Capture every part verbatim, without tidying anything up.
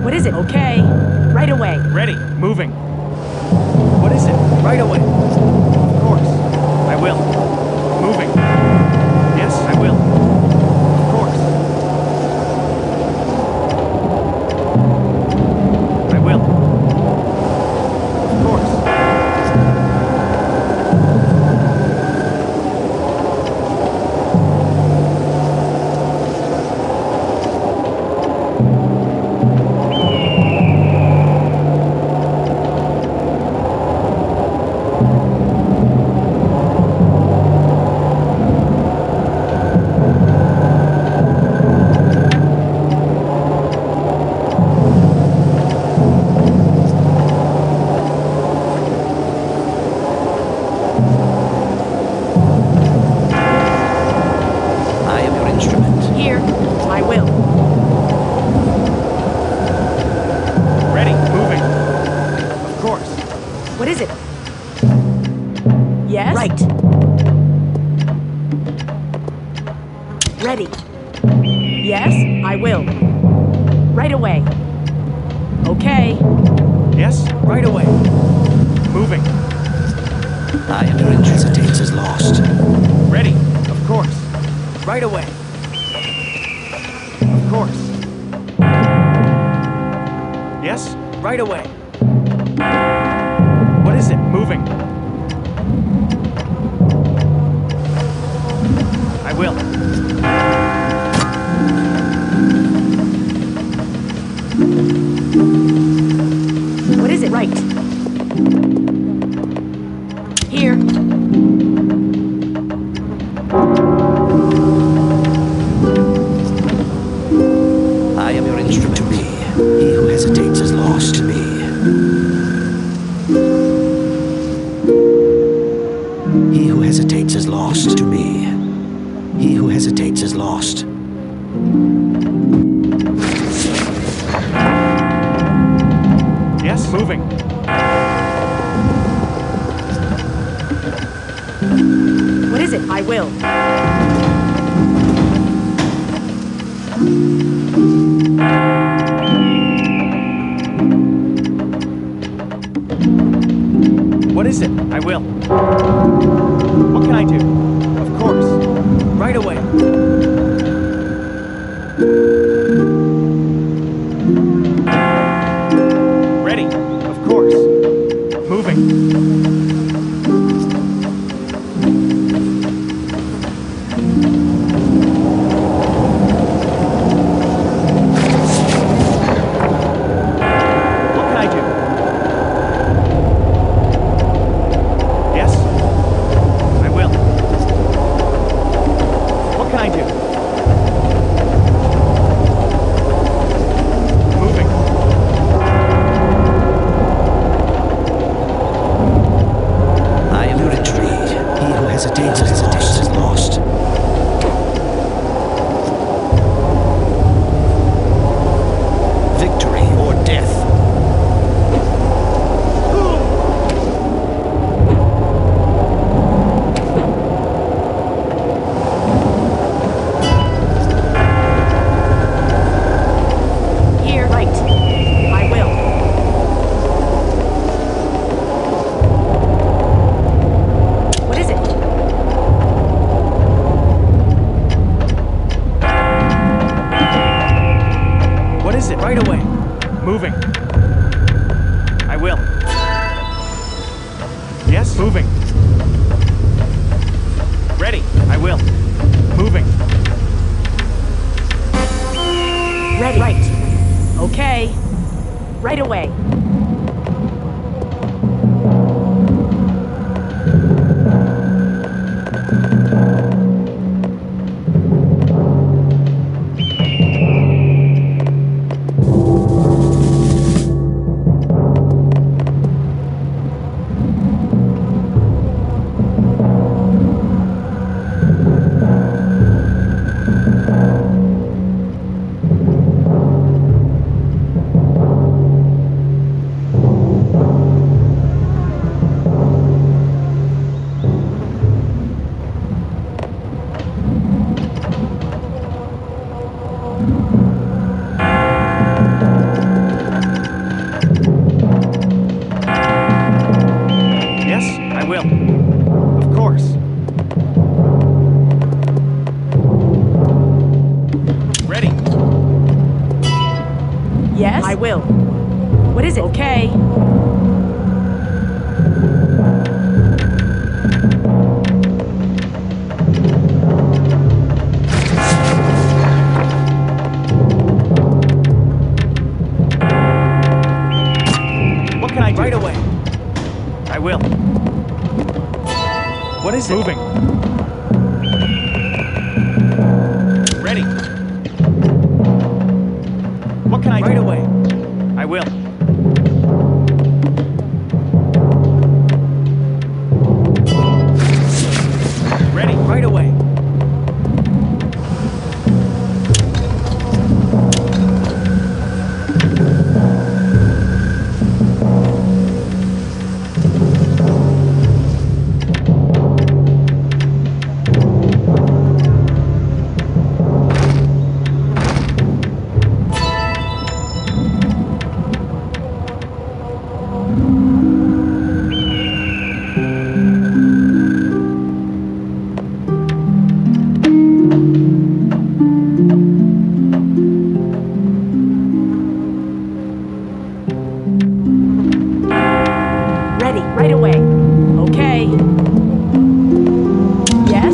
What is it? Okay. Right away. Ready. Moving. What is it? Right away. Of course. I will. Moving. Yes, I will. Of course. I will. Of course. What is it? Yes? Right. Ready. Yes, I will. Right away. Okay. Yes, right away. Moving. I am your hesitates is lost. Ready, of course. Right away. Of course. Yes, right away. What is it? Moving. I will. What is it? Right. Here. I am your instrument to me. He who hesitates is lost to me. He who hesitates is lost to me. He who hesitates is lost. Yes, moving. What is it? I will. What is it? I will. What can I do? Of course. Right away. Ready. Of course. Moving. Right away. Moving. I will. Yes, moving. Ready. I will. Moving. Ready. Right. Okay. Right away. Yes, I will. What is it? Okay. What can I do? Right away. I will. What is it? Moving. Ready. What can I do? Right away. I will. Ready. Right away. Ready, right away. Okay. Yes?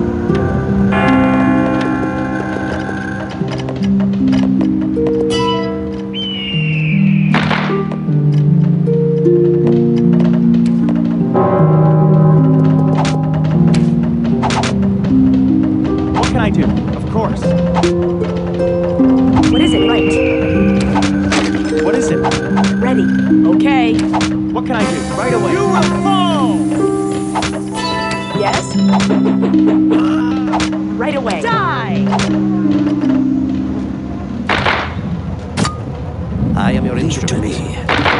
What can I do? Of course. What is it? Right. What is it? Ready. Okay. What can I do? Right away. You will fall! Yes? Right away. Die! I am your instrument. To me.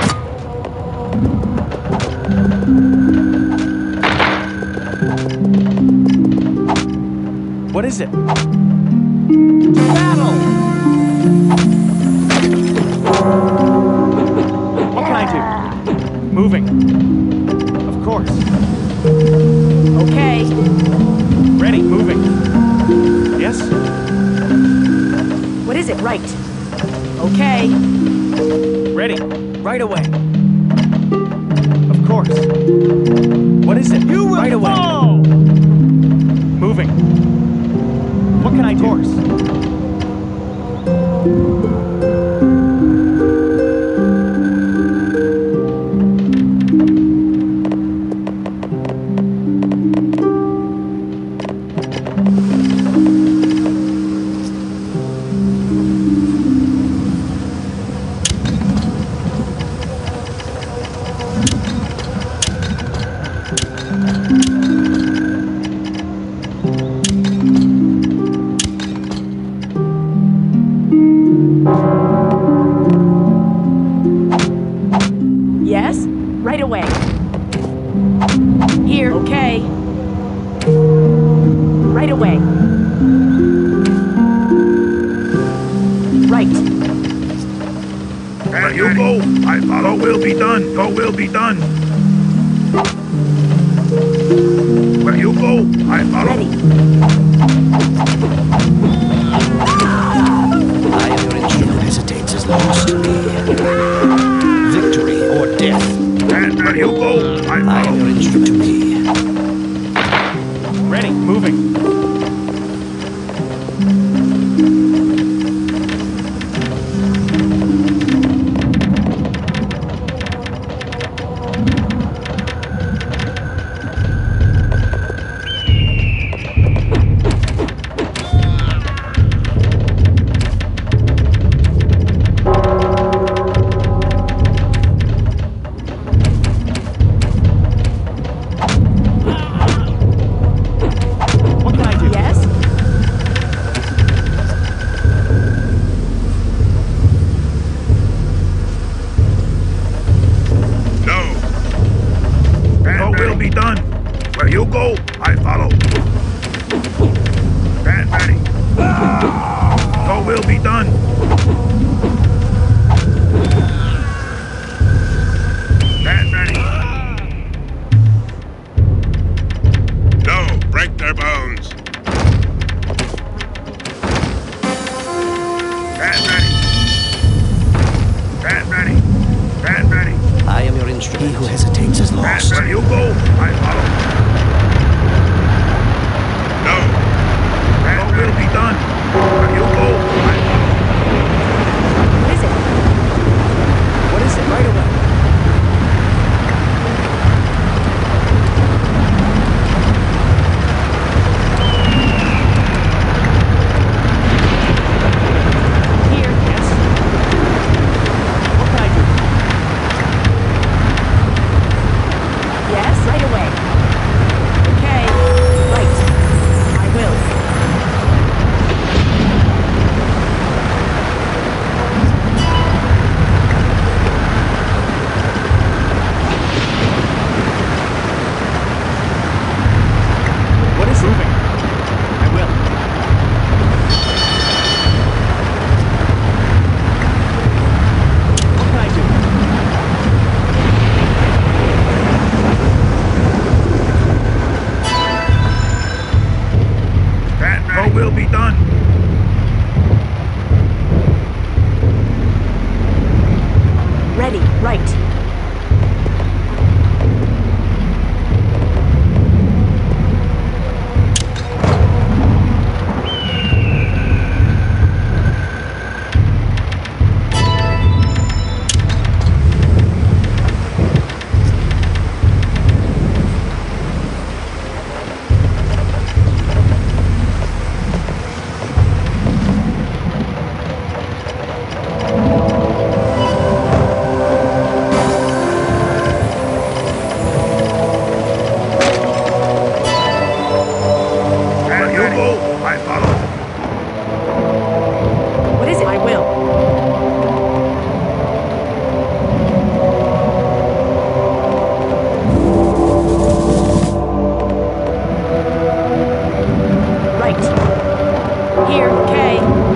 What is it? To battle! What can I do? Moving. Of course. Okay. Ready. Moving. Yes? What is it? Right. Okay. Ready. Right away. Of course. What is it? You will right away. Fall! Moving. What can I do? Of course. Yes? Right away. Here. Okay. Right away. Right. Where you go, I follow will be done, your will be done. Where you go, I follow. Ready. I am your instrument. Who hesitates is lost to me. Victory or death. And where you go, I I am follow. your instrument. To me. Ready. Moving. Ready. Right. Where you go, I follow. What is it? I will. Right. Here. Okay.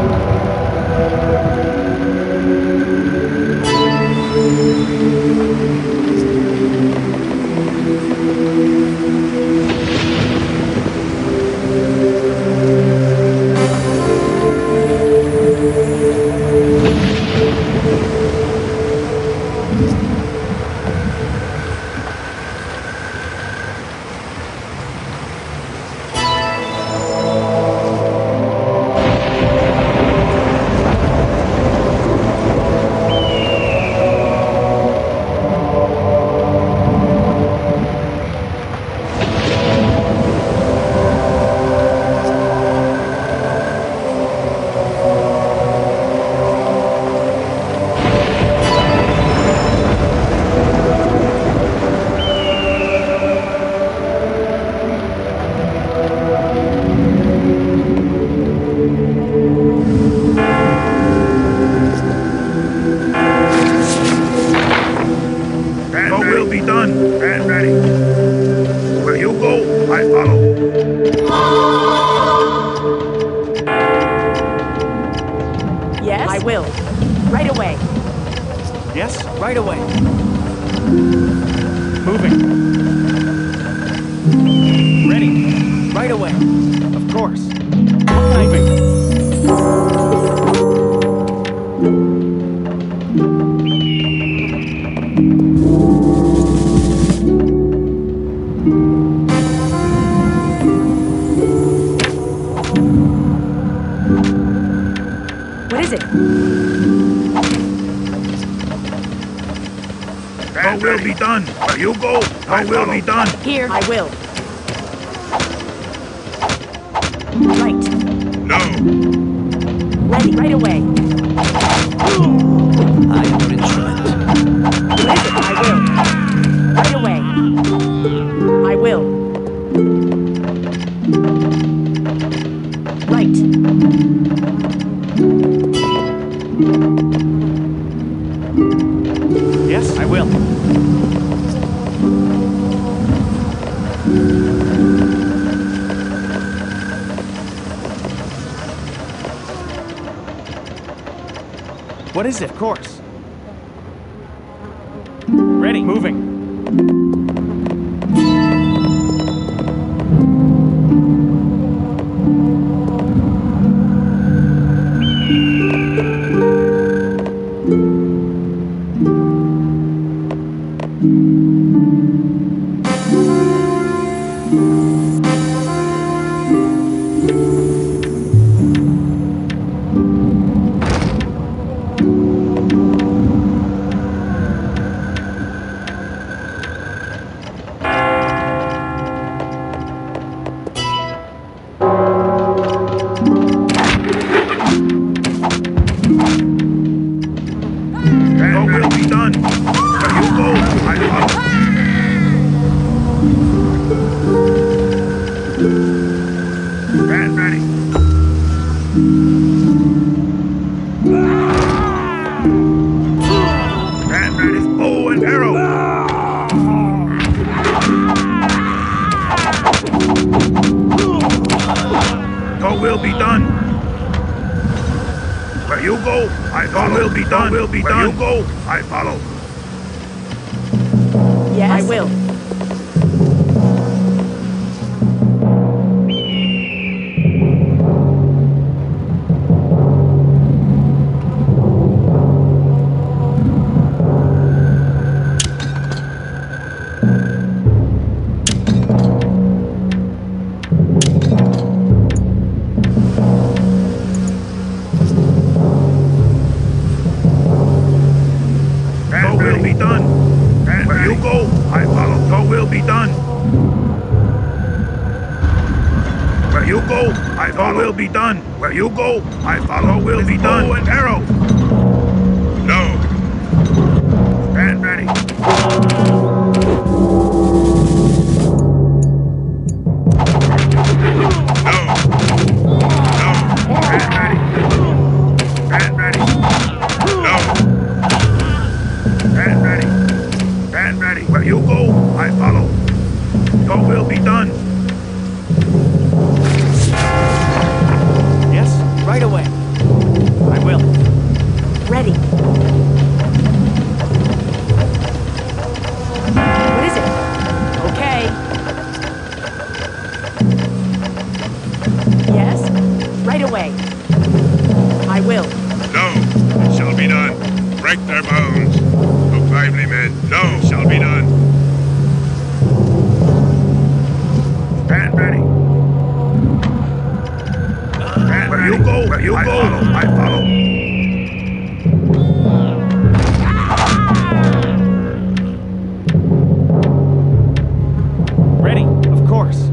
Your will be done and ready. Where you go, I follow. Yes. I will. Right away. Yes, right away. Moving. Ready. Right away. Of course. Moving. What is it? Your will be done. Where you go, your will be done. Here. I will. Right. No. Ready. Right away. I am your instrument. What is it? I will. Right away. I will. Right. Yes, I will. What is it? Of course. Ready. Moving. Your will be done. Where you go, I follow. Stand ready. Stand ready. Bow and arrow. Your will be done. Where you go, I follow. Your will be done. Your will be Where done. You go, I follow. Yes. I will. be done. Where you go, I follow. Will be done. Where you go, I follow. Will be done. Bow and arrow. No. Stand ready. No. No. Stand ready. Stand ready. No. Stand ready. Stand ready. Where you go, I follow. Your will be done. Yes, right away. I will. Ready. What is it? Okay. Yes, right away. I will. No, it shall be done. Break their bones. Look lively, men. No, it shall be done. Stand ready. Stand where ready. You go, where you I go, follow. I follow. Ready, of course.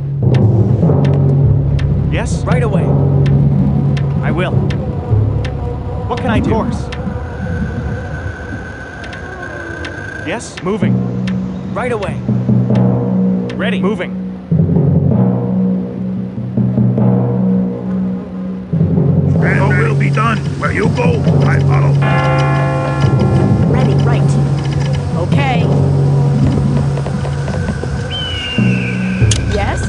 Yes, right away. I will. What can I do? Of course. Yes, moving. Right away. Ready, moving. And will be done. Where you go, I follow. Ready, right. Okay. Yes?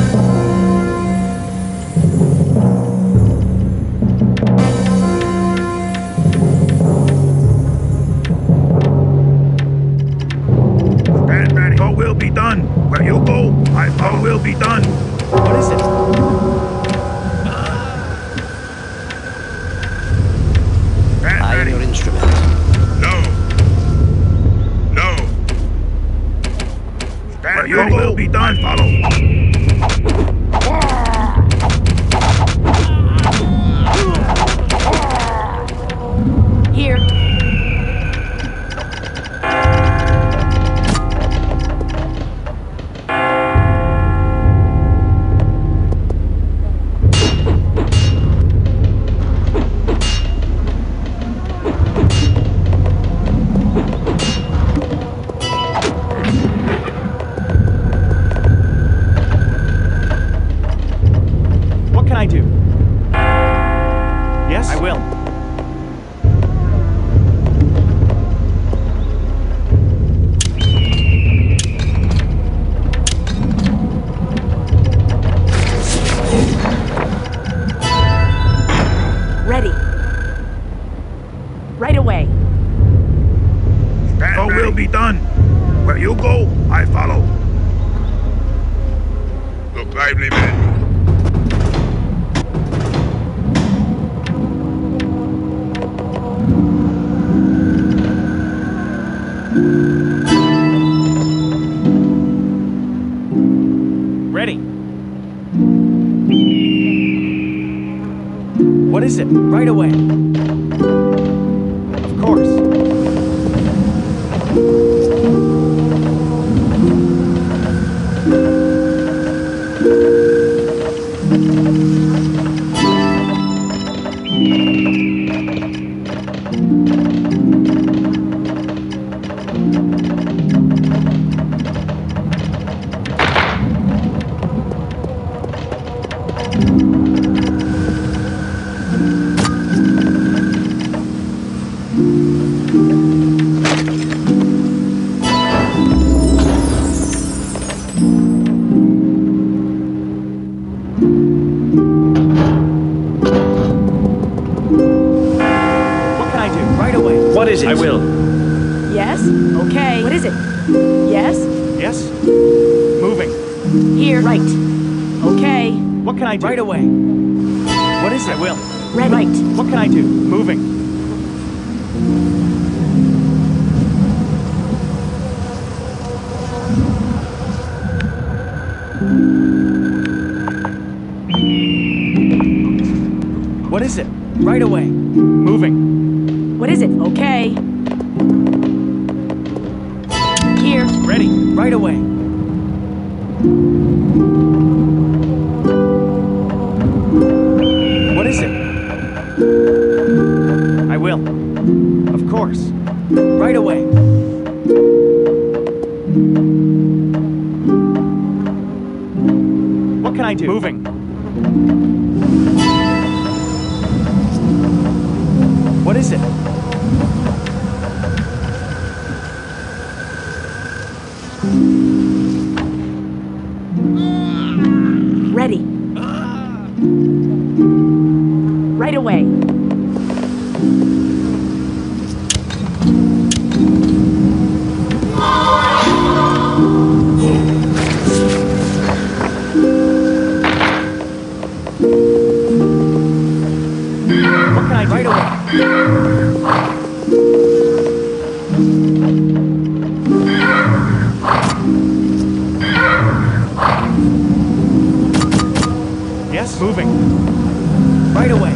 Stand ready. Your will be done. Where you go, I follow. Will be done. What is it? Stand I am ready. your instrument. No. No. Stand where you will be done. Follow. Here. What can I do? Yes, I will. Ready. Right away. Stand your will be done. Where you go, I follow. Look lively, men. Ready. What is it? Right away. Of course. What can I do? Right away. What is it? I will. Yes? Okay. What is it? Yes? Yes? Moving. Here. Right. Okay. What can I do? Right away. What is it? I will. Ready. Right. What can I do? Moving. What is it? Right away. Moving. What is it? Okay. Here. Ready. Right away. What is it? I will. Of course. Right away. What can I do? Moving. What is it? Ready. Right away. What can I do? Right away. Yes, moving. Right away.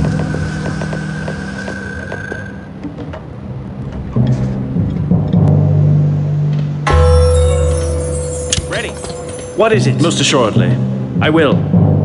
Ready. What is it? Most assuredly. I will.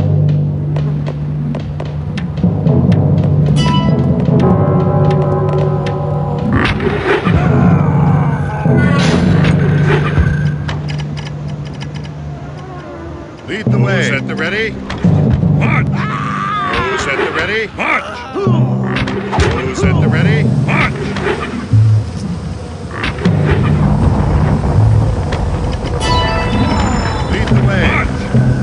Lead the way. Who's at the ready? March! Who's at the ready? March! Who's at the ready? March! Lead the way. March!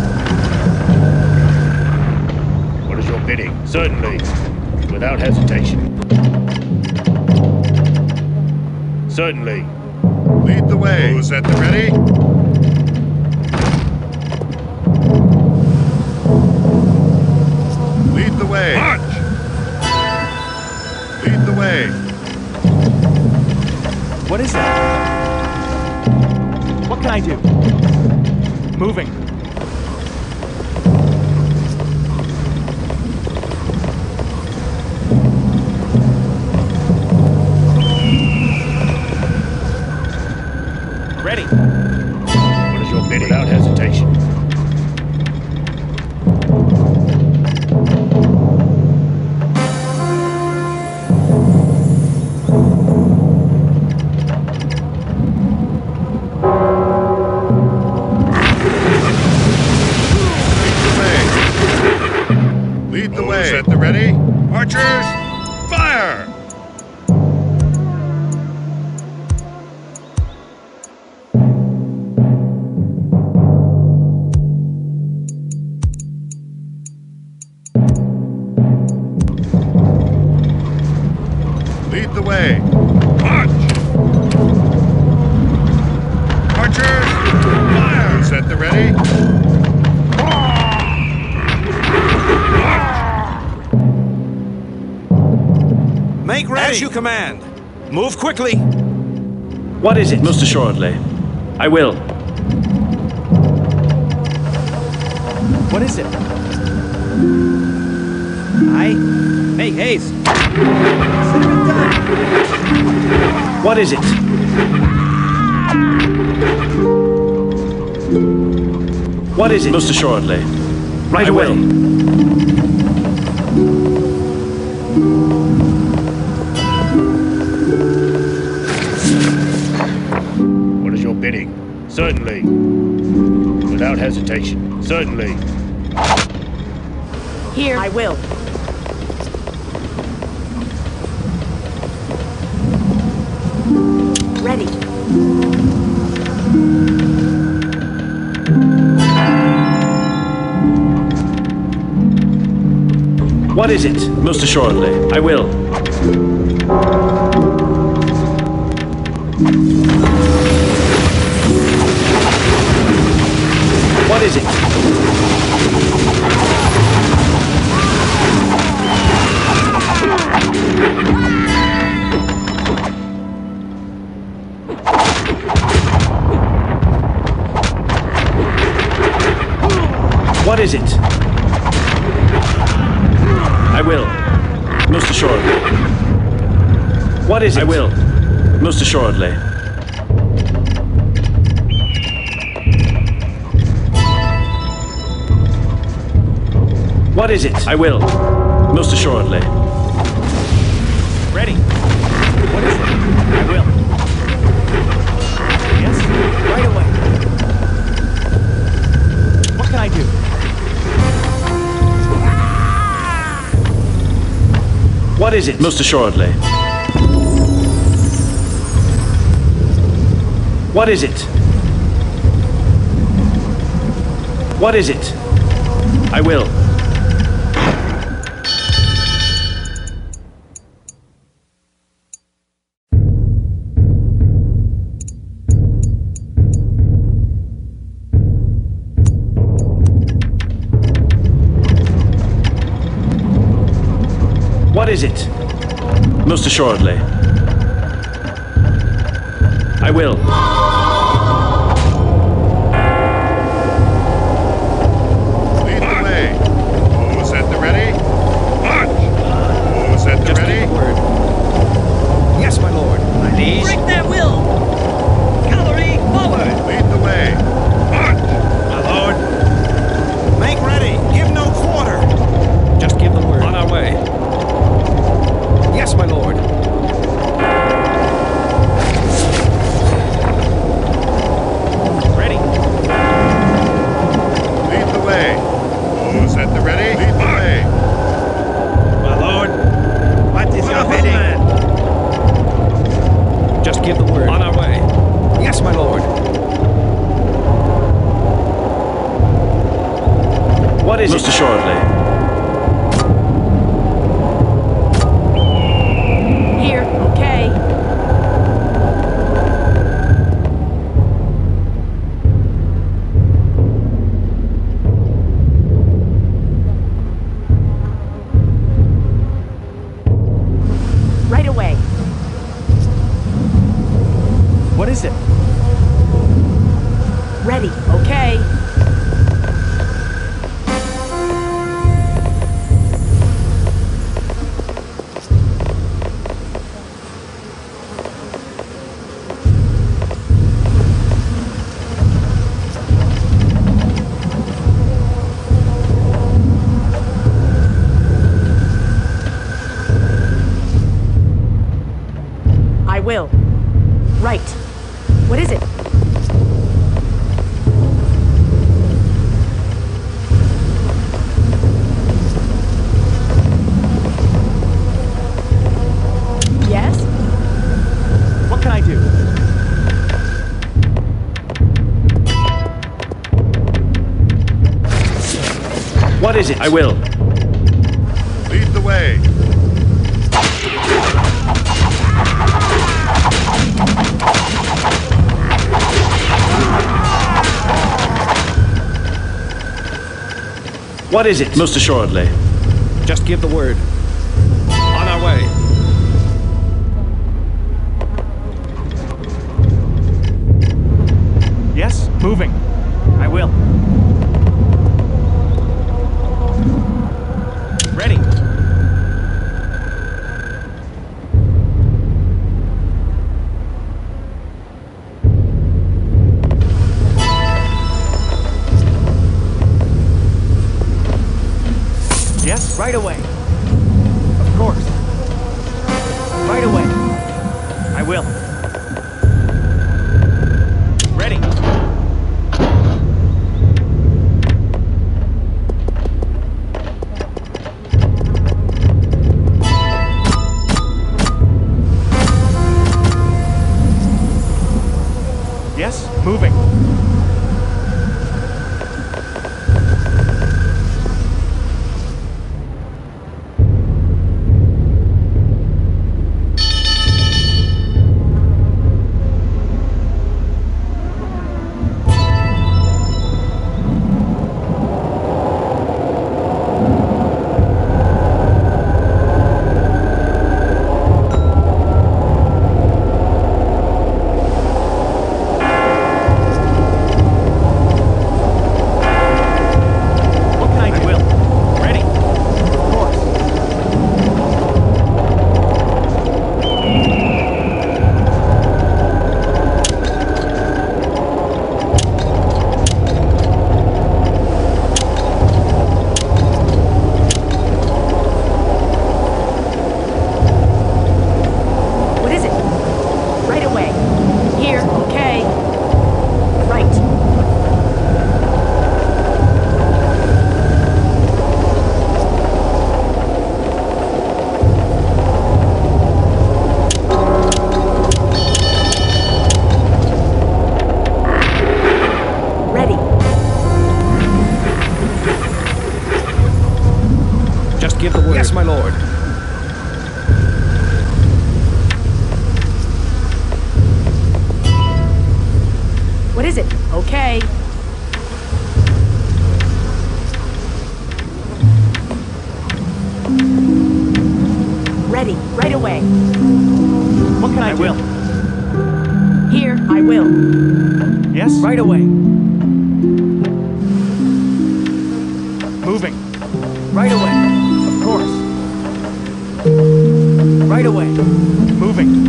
What is your bidding? Certainly. Without hesitation. Certainly. Lead the way. Who's at the ready? Lead the way. March! Lead the way. What is it? What can I do? Moving. Ready. What is your bidding? Without hesitation. Lead the way. Who's at the ready? Archers, fire! Lead the way. March! Archers, fire! Who's at the ready? Make ready! As you command. Move quickly. What is it? Most assuredly. I will. What is it? I make haste. What is it? What is it? Most assuredly. Right I away. will. What is your bidding? Certainly. Without hesitation. Certainly. Here. I will. Ready. What is it? Most assuredly. I will. What is it? What is it? I will. Most assuredly. What is it? I will. Most assuredly. What is it? I will. Most assuredly. Ready. What is it? I will. Yes, right away. What can I do? What is it? Most assuredly. What is it? What is it? I will. What is it? Most assuredly. I will. Lead the way. Who's at the ready? March! Who's at the Just ready? give the word. Yes, my lord. My liege. Break their will! Cavalry, forward! Lead the way. March! My lord. Make ready. Give no quarter. Just give the word. On our way. Yes, my lord. Ready. Lead the way. Who's at the ready? Lead the way. My lord. What is your bidding? Just give the word. On our way. Yes, my lord. What is Most it? Most assuredly. Here, okay. Right away. What is it? Ready, okay. I will. Right. What is it? Yes? What can I do? What is it? I will. Lead the way. What is it? Most assuredly. Just give the word. On our way. Yes, moving. I will. Ready. Yes, right away. Of course. Right away. I will. Ready. Yes, moving. What is it? Okay. Ready, right away. What can I, I do? will. Here, I will. Yes? Right away. Moving. Right away. Of course. Right away. Moving.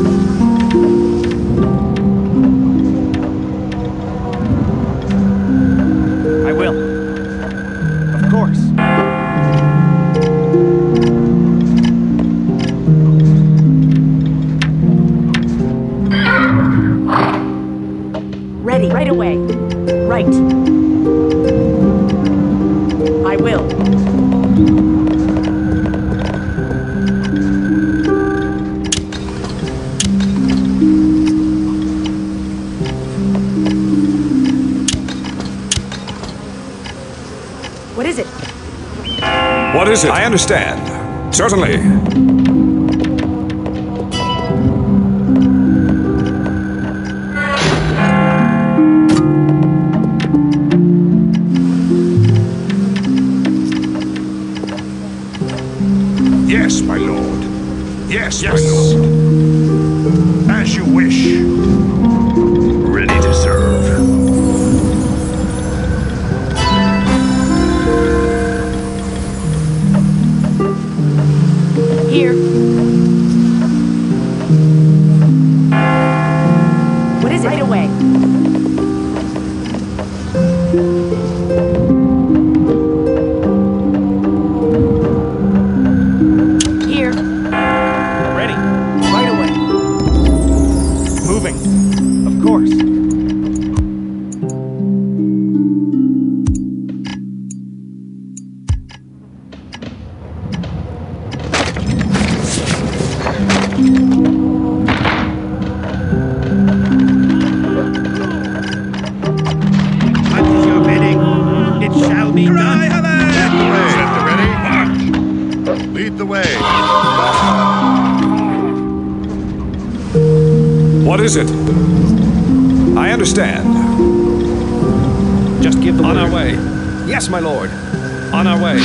I will. Of course. Ready, right away. Right. I will. What is it? What is it? I understand. Certainly. Yes, my lord. Yes, yes, my lord. As you wish. Ready to serve. Here. What is it? Right away. Here. Ready. Right away. Moving. Of course. What is your bidding? It shall be done. Set the ready. Lead the way. What is it? I understand. Just give the On our way. Yes, my lord. On our way.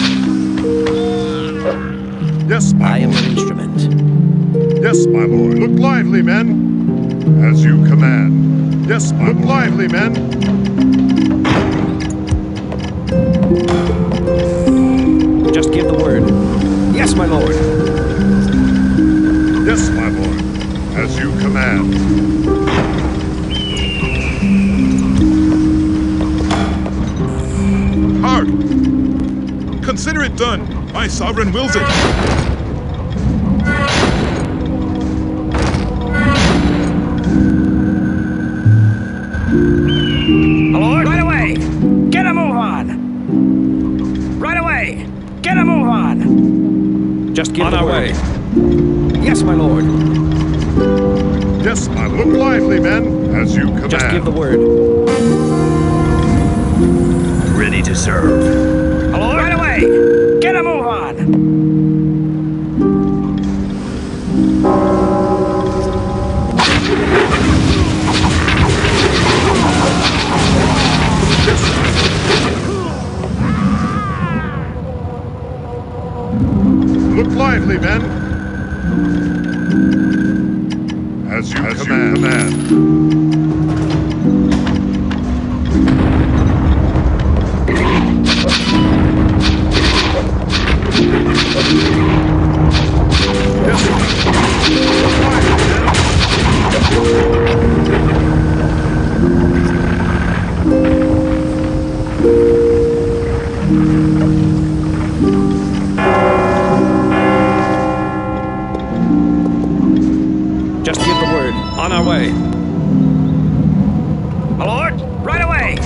Yes, my I am lord. your instrument. Yes, my lord. Look lively, men. As you command. Yes, my Look lively, men. Just give the word. Yes, my lord. Yes, my lord. As you command. Hark! Consider it done. My sovereign wills it. Lord, right away. Get a move on. Right away. Get a move on. Just give the word. Yes, my lord. Yes, my lord. Look lively, men. As you command. Just give the word. Ready to serve. Lord, right away. Get a move on. Look lively, men. As you As command. You command. Yes, look lively, Just give the word. On our way. My lord, right away.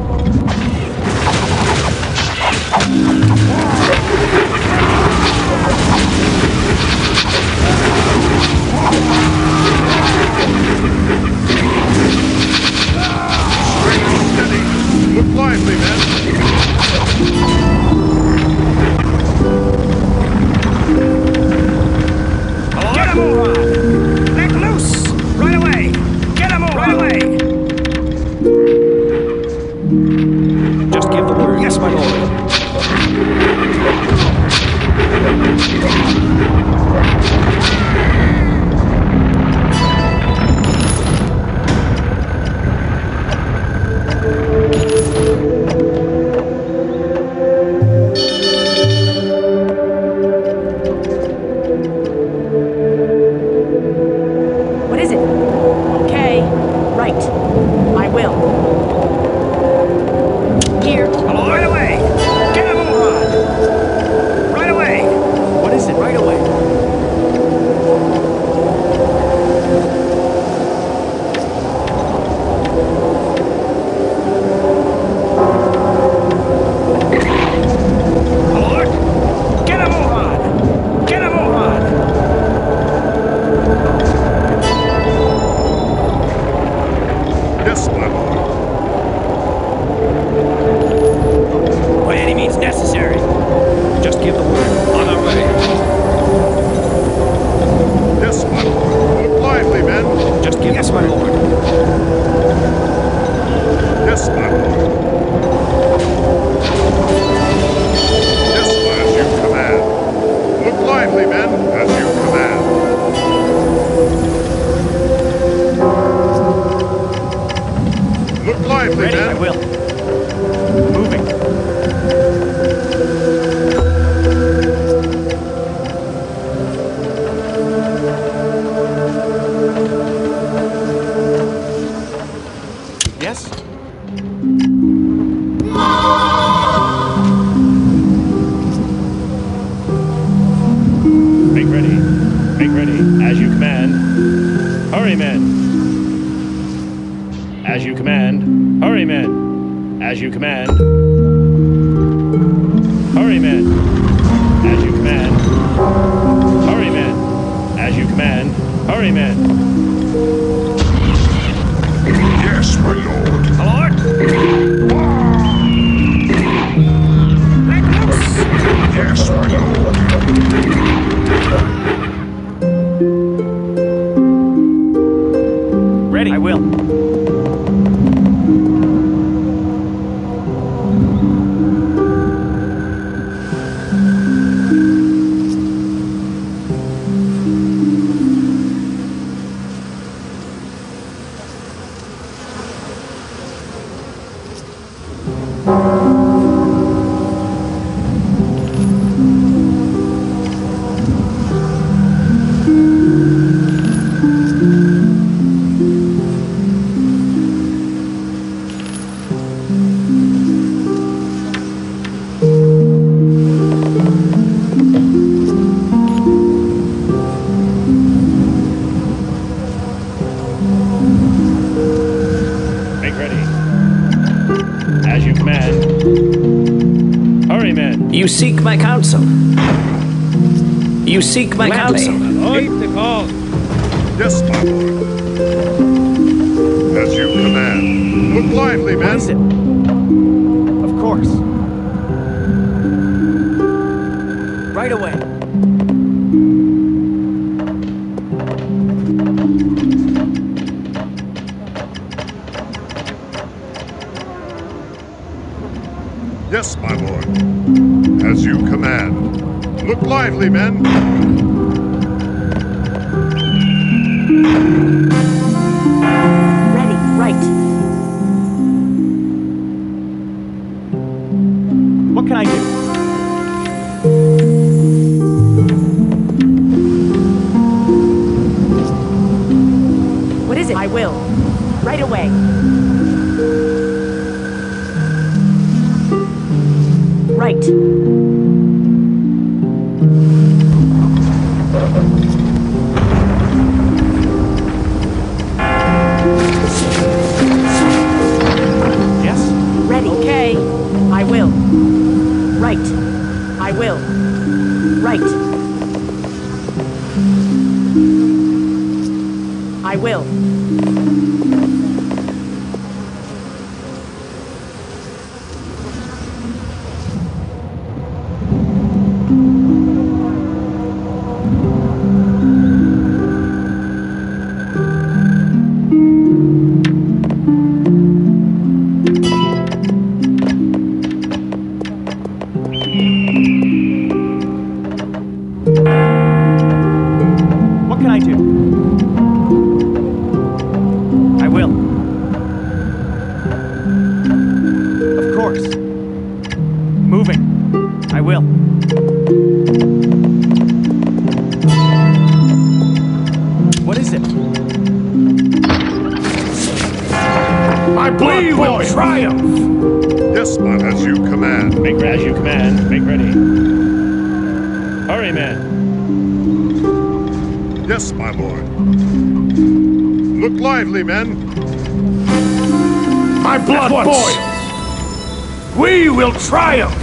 Straight and steady. Look lively, men. Get a move on. Let loose. Right away. Get a move right away. Yes? Make ready. Make ready. As you command. Hurry, men. As you command. Hurry, men. As you command. Hurry, men. As you command. Hurry, men. As you command. Hurry, men. Yes, my lord. My lord. Let loose. Yes, my lord. Ready. I will. Make ready. As you command. Hurry, men. You seek my counsel. You seek my Gladly. counsel. Keep the call. Yes, my lord. As you command. Look lively, What men. is it? Of course. Right away. Yes, my lord. As you command. Look lively, men. Ready. Right. What can I do? What is it? I will. Right away. Right. Yes? Ready. Okay. I will. Right. I will. Right. I will. What can I do? I will. Of course. Moving. I will. What is it? My blood we will triumph. Yes, my as you command. Make as you command. Make ready. Hurry, men. Yes, my lord. Look lively, men. My blood boils. We will triumph.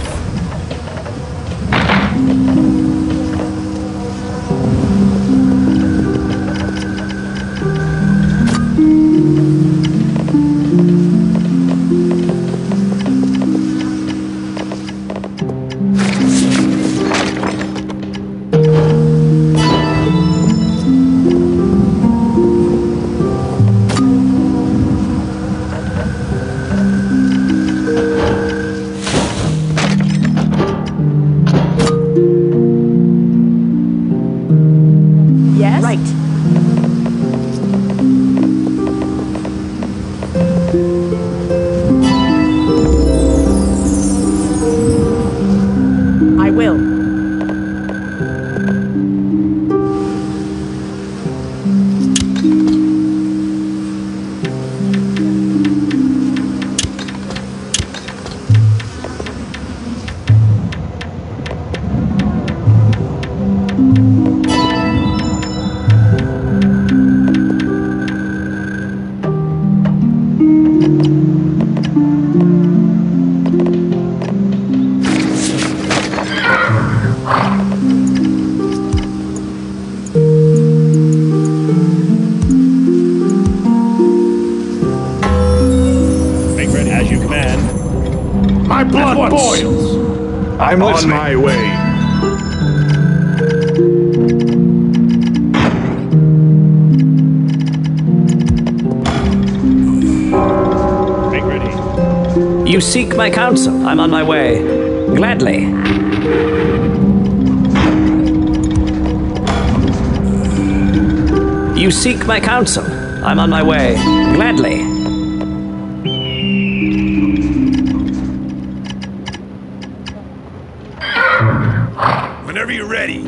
My blood boils. I'm on my way. Make ready. You seek my counsel. I'm on my way. Gladly. You seek my counsel. I'm on my way. Gladly. Whenever you're ready.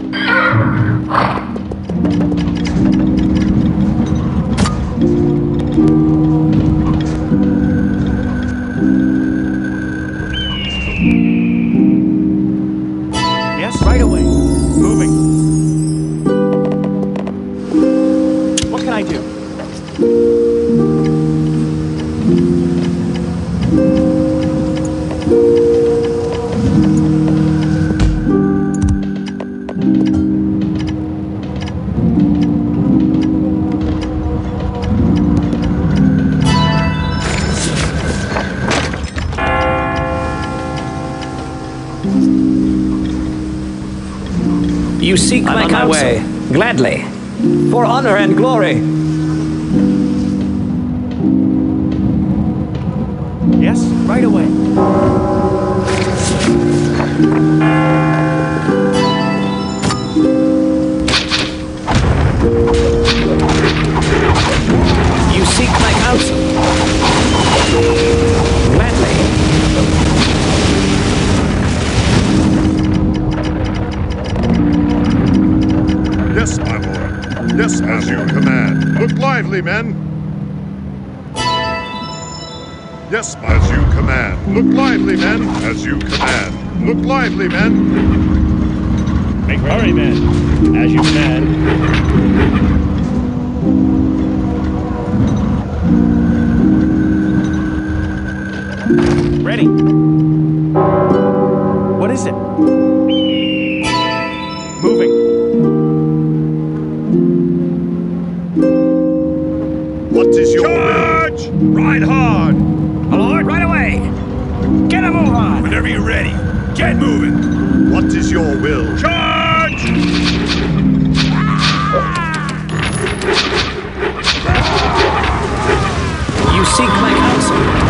Yes, right away. Moving. What can I do? You seek I'm my on my counsel. way. Gladly. For honor and glory. Yes, right away. You seek my counsel. Gladly. Yes, my lord. Yes, as you command. Look lively, men. Yes, as you command. Look lively, men. As you command. Look lively, men. Make hurry, men. As you command. Ready. What is it? Moving. What is your Charge! Ride hard. My lord, right away. Get a move on. Whenever you're ready. Get moving. What is your will? Charge! You seek my counsel.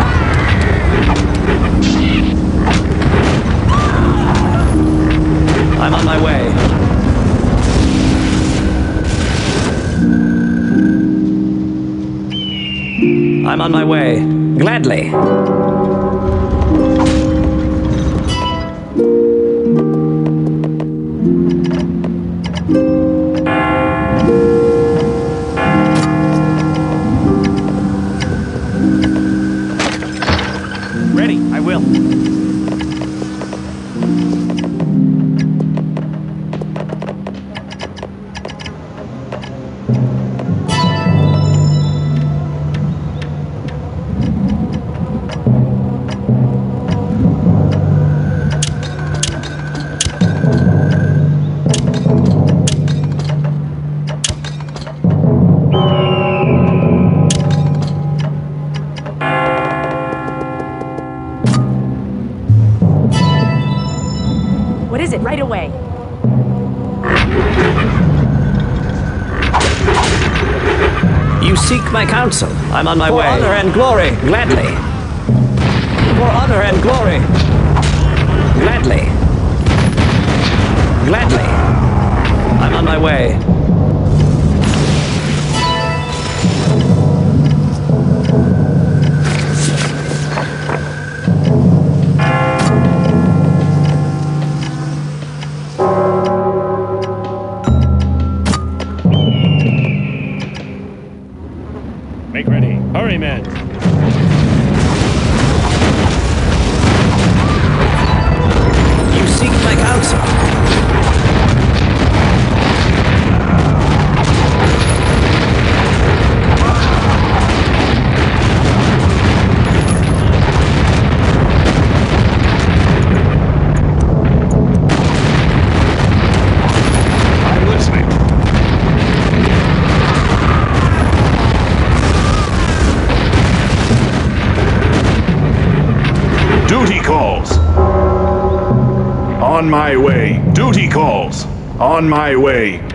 I'm on my way. I'm on my way. Gladly. Ready, I will. What is it? Right away. You seek my counsel. I'm on my way. For honor and glory. Gladly. For honor and glory. Gladly. Gladly. I'm on my way. Make ready. Hurry, men. You seek my counsel. I'm listening. Duty On my way. Duty calls. On my way.